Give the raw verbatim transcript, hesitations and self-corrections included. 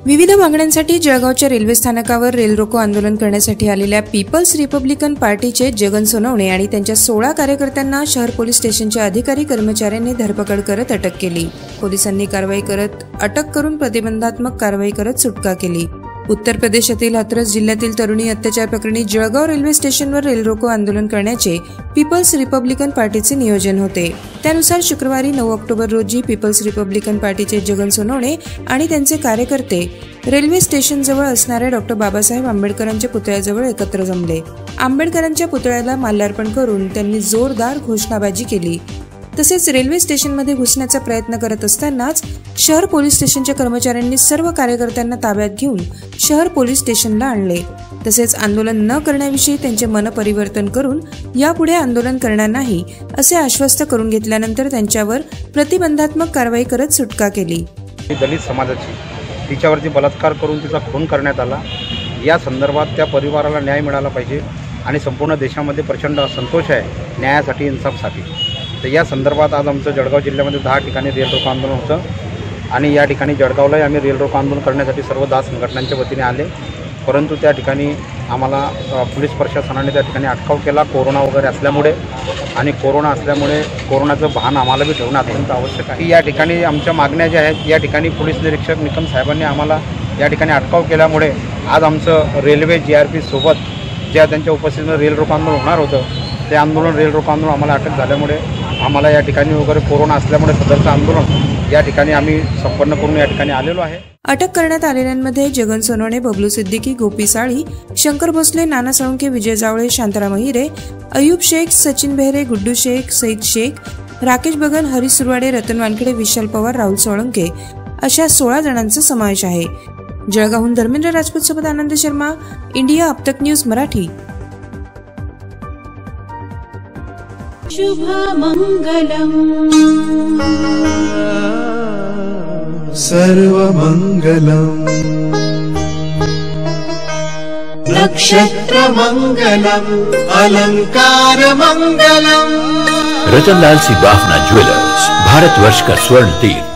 विविध मागण्यांसाठी जळगावच्या रेल्वे स्थानकावर रेल रोको आंदोलन करण्यासाठी आलेल्या पीपल्स रिपब्लिकन पार्टीचे जगन सोनवणे आणि त्यांच्या सोळा कार्यकर्त्यांना शहर पोलीस स्टेशनच्या अधिकारी कर्मचाऱ्यांनी धरपकड करत अटक केली। पोलिसांनी कारवाई करत अटक करून प्रतिबंधात्मक कारवाई करत सुटका केली। उत्तर प्रदेशातील हाथरस जिल्ह्यातील तरुणी अत्याचार प्रकरणी जळगाव रेल्वे स्टेशनवर रेल रोको आंदोलन करण्याचे पीपल्स रिपब्लिकन पार्टीचे नियोजन होते। त्यानुसार शुक्रवारी नऊ ऑक्टोबर रोजी पीपल्स रिपब्लिकन पार्टीचे जगन सोनवणे आणि त्यांचे कार्यकर्ते रेल्वे स्टेशन जवळ असणाऱ्या डॉक्टर बाबासाहेब आंबेडकरांच्या पुतळ्याजवळ एकत्र जमले। आंबेडकरांच्या पुतळ्याला माल्यार्पण करून त्यांनी जोरदार घोषणाबाजी केली। तसेच रेल्वे स्टेशनमध्ये घुसण्याचा प्रयत्न करत असतानाच शहर पोलीस स्टेशनच्या कर्मचाऱ्यांनी सर्व कार्यकर्त्यांना ताब्यात घेऊन शहर पोलीस स्टेशनला आणले। तसेच आंदोलन न करण्याविषयी त्यांचे मनपरिवर्तन करून यापुढे आंदोलन करणार नाही असे आश्वस्त करून घेतल्यानंतर त्यांच्यावर प्रतिबंधात्मक कारवाई करत सुटका केली। दलित समाजाची तिच्यावरती बलात्कार करून तिचा खून करण्यात आला। या संदर्भात त्या परिवाराला न्याय मिळाला पाहिजे आणि संपूर्ण देशामध्ये प्रचंड असंतोष आहे न्यायासाठी, इन्साफसाठी। तर या संदर्भात आज आमचं जळगाव जिल्ह्यामध्ये दहा ठिकाणी रेल रोको आंदोलन होतं आणि या ठिकाणी जळगावलाही आम्ही रेल रोको आंदोलन करण्यासाठी सर्व दहा संघटनांच्या वतीने आले, परंतु त्या ठिकाणी आम्हाला पोलीस प्रशासनाने त्या ठिकाणी अटकाव केला कोरोना वगैरे असल्यामुळे। आणि कोरोना असल्यामुळे कोरोनाचं भान आम्हाला बी ठेवणं अत्यंत आवश्यक आहे। या ठिकाणी आमच्या मागण्या ज्या आहेत, या ठिकाणी पोलीस निरीक्षक निकम साहेबांनी आम्हाला या ठिकाणी अटकाव केल्यामुळे आज आमचं रेल्वे जी आर पी सोबत ज्या त्यांच्या उपस्थितीनं रेल रोको आंदोलन होणार होतं, ते आंदोलन रेल रोको आंदोलन आम्हाला अटक झाल्यामुळे आम्हाला या ठिकाणी वगैरे कोरोना असल्यामुळे सदरचं आंदोलन या ठिकाणी आम्ही संपन्न करून या ठिकाणी आलेलो आहे। अटक करण्यात आलेल्यांमध्ये जगन सोनवणे, बबलू सिद्दीकी, गोपी साळी, शंकर भोसले, नाना साळुंखे, विजय जावळे, शांताराम अहिरे, अयूब शेख, सचिन बेहरे, गुड्डू शेख, सईद शेख, राकेश बगन, हरीश सुरवाडे, रतन वानखेडे, विशाल पवार, राहुल सोळंके अशा सोळा जणांचा समावेश आहे। जळगावहून धर्मेंद्र राजपूत सोबत आनंद शर्मा, इंडिया अब तक न्यूज मराठी। शुभमंगलम सर्वमंगलम नक्षत्रमंगलम अलंकारमंगलम। रतनलाल सी बाफना ज्वेलर्स, भारतवर्ष का स्वर्ण तीर्थ।